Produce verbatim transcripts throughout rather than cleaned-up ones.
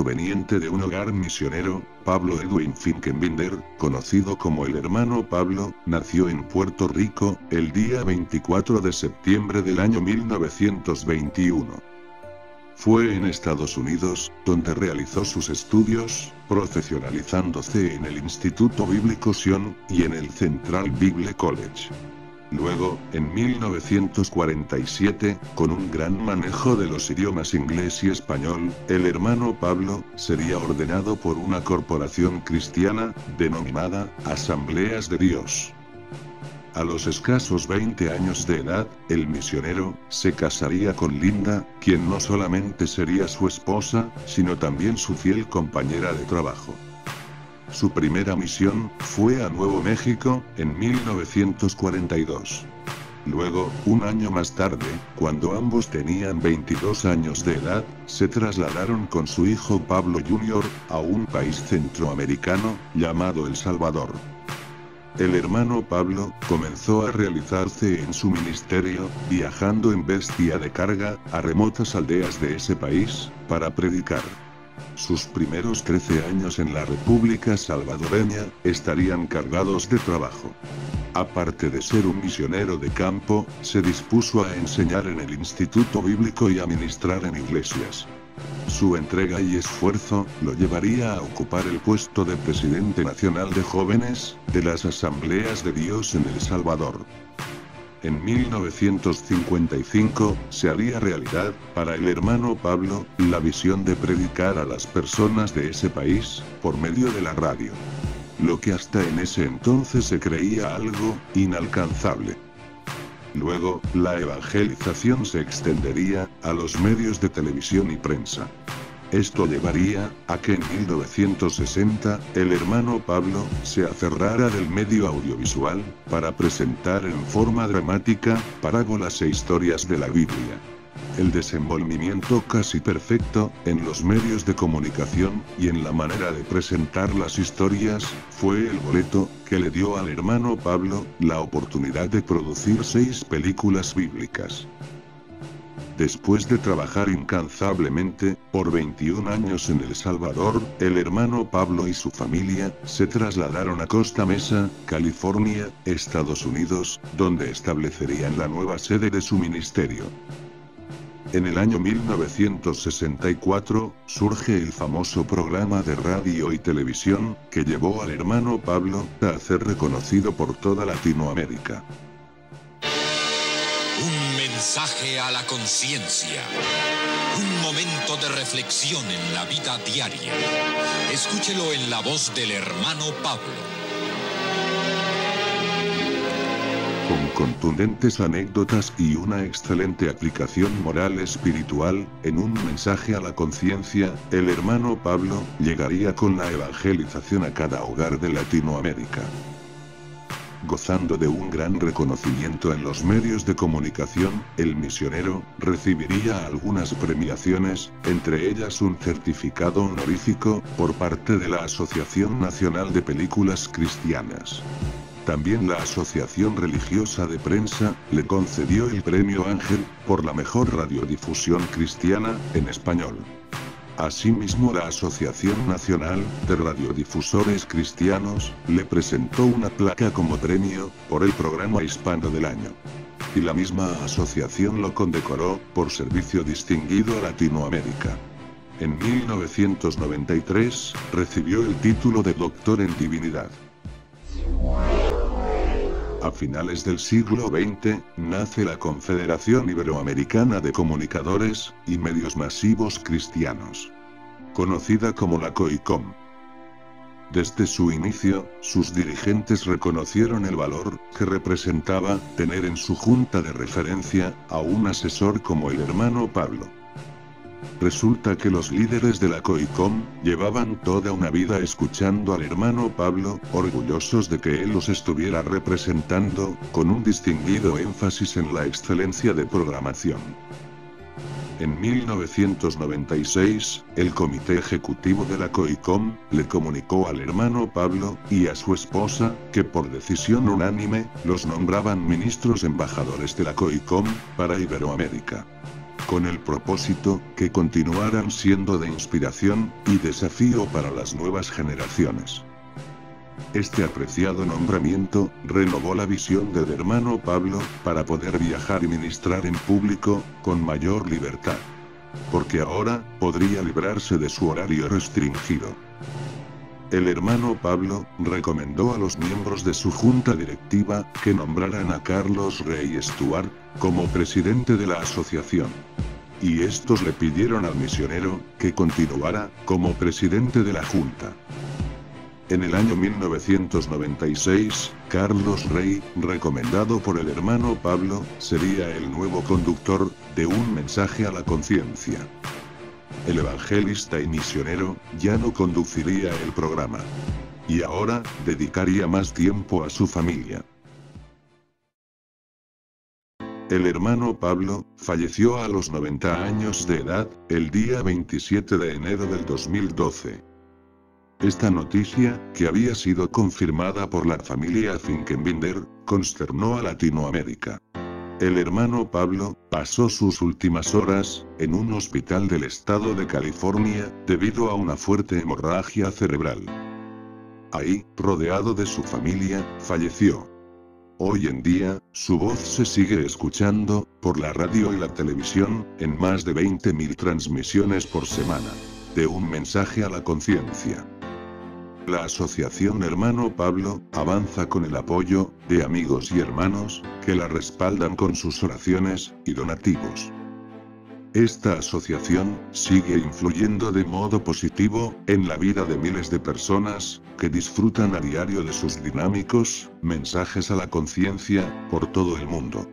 proveniente de un hogar misionero, Pablo Edwin Finkenbinder, conocido como el hermano Pablo, nació en Puerto Rico, el día veinticuatro de septiembre del año mil novecientos veintiuno. Fue en Estados Unidos, donde realizó sus estudios, profesionalizándose en el Instituto Bíblico Sion, y en el Central Bible College. Luego, en mil novecientos cuarenta y siete, con un gran manejo de los idiomas inglés y español, el hermano Pablo sería ordenado por una corporación cristiana, denominada Asambleas de Dios. A los escasos veinte años de edad, el misionero se casaría con Linda, quien no solamente sería su esposa, sino también su fiel compañera de trabajo. Su primera misión fue a Nuevo México, en mil novecientos cuarenta y dos. Luego, un año más tarde, cuando ambos tenían veintidós años de edad, se trasladaron con su hijo Pablo junior a un país centroamericano, llamado El Salvador. El hermano Pablo comenzó a realizarse en su ministerio, viajando en bestia de carga a remotas aldeas de ese país para predicar. Sus primeros trece años en la República Salvadoreña estarían cargados de trabajo. Aparte de ser un misionero de campo, se dispuso a enseñar en el Instituto Bíblico y a ministrar en iglesias. Su entrega y esfuerzo lo llevaría a ocupar el puesto de presidente nacional de jóvenes de las Asambleas de Dios en El Salvador. En mil novecientos cincuenta y cinco, se haría realidad, para el hermano Pablo, la visión de predicar a las personas de ese país, por medio de la radio. Lo que hasta en ese entonces se creía algo inalcanzable. Luego, la evangelización se extendería a los medios de televisión y prensa. Esto llevaría a que en mil novecientos sesenta, el hermano Pablo se aferrara del medio audiovisual para presentar en forma dramática parábolas e historias de la Biblia. El desenvolvimiento casi perfecto en los medios de comunicación y en la manera de presentar las historias fue el boleto que le dio al hermano Pablo la oportunidad de producir seis películas bíblicas. Después de trabajar incansablemente por veintiún años en El Salvador, el hermano Pablo y su familia se trasladaron a Costa Mesa, California, Estados Unidos, donde establecerían la nueva sede de su ministerio. En el año mil novecientos sesenta y cuatro, surge el famoso programa de radio y televisión, que llevó al hermano Pablo a ser reconocido por toda Latinoamérica. Un mensaje a la conciencia. Un momento de reflexión en la vida diaria. Escúchelo en la voz del hermano Pablo. Con contundentes anécdotas y una excelente aplicación moral espiritual, en un mensaje a la conciencia, el hermano Pablo llegaría con la evangelización a cada hogar de Latinoamérica. Gozando de un gran reconocimiento en los medios de comunicación, el misionero recibiría algunas premiaciones, entre ellas un certificado honorífico por parte de la Asociación Nacional de Películas Cristianas. También la Asociación Religiosa de Prensa le concedió el Premio Ángel por la mejor radiodifusión cristiana en español. Asimismo, la Asociación Nacional de Radiodifusores Cristianos le presentó una placa como premio por el programa hispano del año. Y la misma asociación lo condecoró por servicio distinguido a Latinoamérica. En mil novecientos noventa y tres, recibió el título de doctor en divinidad. A finales del siglo veinte, nace la Confederación Iberoamericana de Comunicadores y Medios Masivos Cristianos, conocida como la COICOM. Desde su inicio, sus dirigentes reconocieron el valor que representaba tener en su junta de referencia a un asesor como el hermano Pablo. Resulta que los líderes de la COICOM llevaban toda una vida escuchando al hermano Pablo, orgullosos de que él los estuviera representando, con un distinguido énfasis en la excelencia de programación. En mil novecientos noventa y seis, el comité ejecutivo de la COICOM le comunicó al hermano Pablo y a su esposa que por decisión unánime los nombraban ministros embajadores de la COICOM para Iberoamérica. con el propósito que continuaran siendo de inspiración y desafío para las nuevas generaciones. Este apreciado nombramiento renovó la visión del hermano Pablo para poder viajar y ministrar en público con mayor libertad, porque ahora podría librarse de su horario restringido. El hermano Pablo recomendó a los miembros de su junta directiva que nombraran a Carlos Rey Stuart como presidente de la asociación. Y estos le pidieron al misionero que continuara como presidente de la junta. En el año mil novecientos noventa y seis, Carlos Rey, recomendado por el hermano Pablo, sería el nuevo conductor de un mensaje a la conciencia. El evangelista y misionero ya no conduciría el programa. Y ahora, dedicaría más tiempo a su familia. El hermano Pablo falleció a los noventa años de edad, el día veintisiete de enero del dos mil doce. Esta noticia, que había sido confirmada por la familia Finkenbinder, consternó a Latinoamérica. El hermano Pablo pasó sus últimas horas en un hospital del estado de California debido a una fuerte hemorragia cerebral. Ahí, rodeado de su familia, falleció. Hoy en día, su voz se sigue escuchando por la radio y la televisión en más de veinte mil transmisiones por semana. De un mensaje a la conciencia. La asociación Hermano Pablo avanza con el apoyo de amigos y hermanos que la respaldan con sus oraciones y donativos. Esta asociación sigue influyendo de modo positivo en la vida de miles de personas que disfrutan a diario de sus dinámicos mensajes a la conciencia por todo el mundo.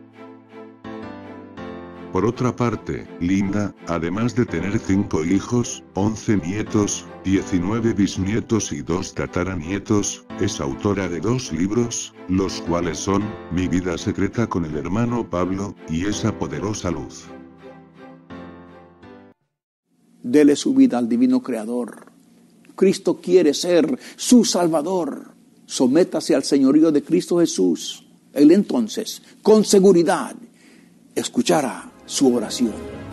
Por otra parte, Linda, además de tener cinco hijos, once nietos, diecinueve bisnietos y dos tataranietos, es autora de dos libros, los cuales son Mi vida secreta con el hermano Pablo y Esa poderosa luz. Dele su vida al divino Creador. Cristo quiere ser su Salvador. Sométase al señorío de Cristo Jesús. Él entonces, con seguridad, escuchará su oración.